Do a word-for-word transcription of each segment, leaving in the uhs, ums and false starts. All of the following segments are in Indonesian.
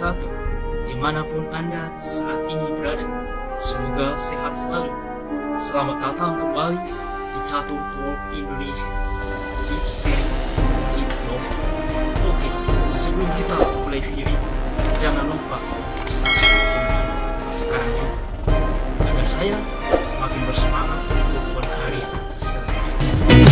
satu, dimanapun Anda saat ini berada. Semoga sehat selalu. Selamat datang kembali di Catur Talk Indonesia. Keep safe, keep loving. Oke, sebelum kita mulai video ini, jangan lupa untuk subscribe channel ini sekarang juga, agar saya semakin bersemangat untuk berkarya selanjutnya.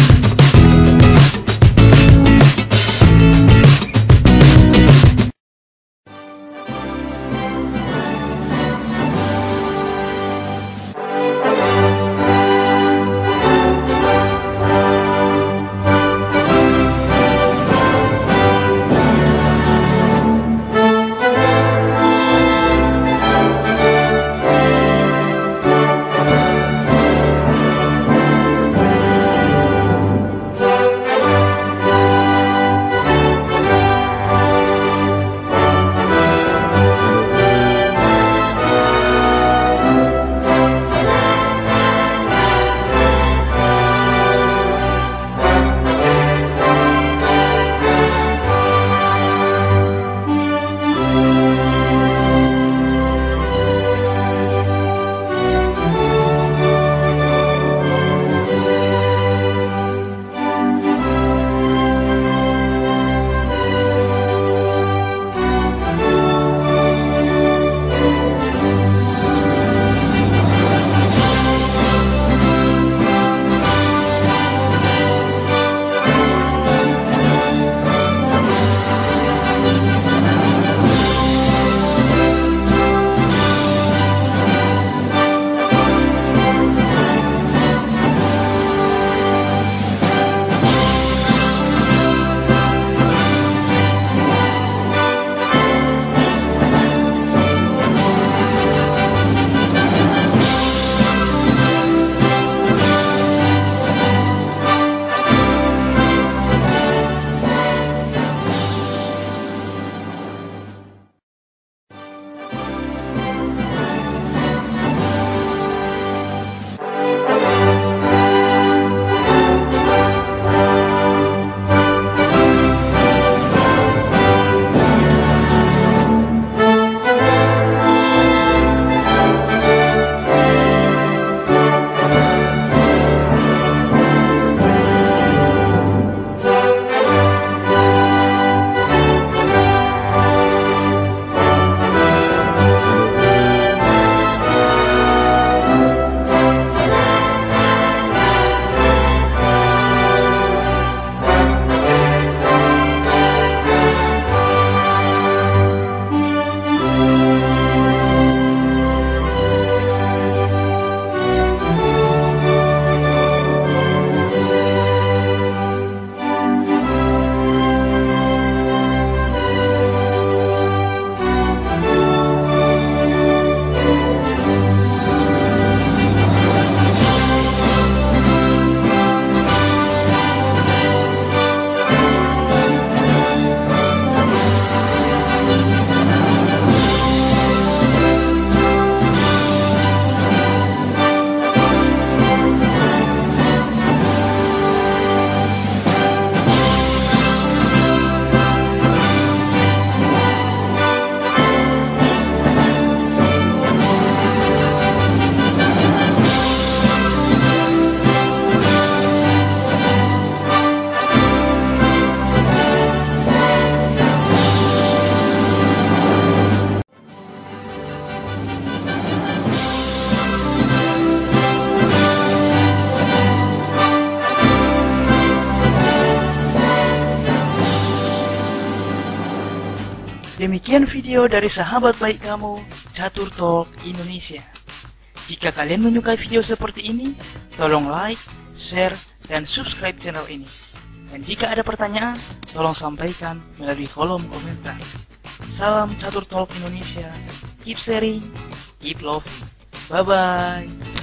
Demikian video dari sahabat baik kamu, Catur Talk Indonesia. Jika kalian menyukai video seperti ini, tolong like, share, dan subscribe channel ini. Dan jika ada pertanyaan, tolong sampaikan melalui kolom komentar. Salam Catur Talk Indonesia, keep sharing, keep loving. Bye-bye.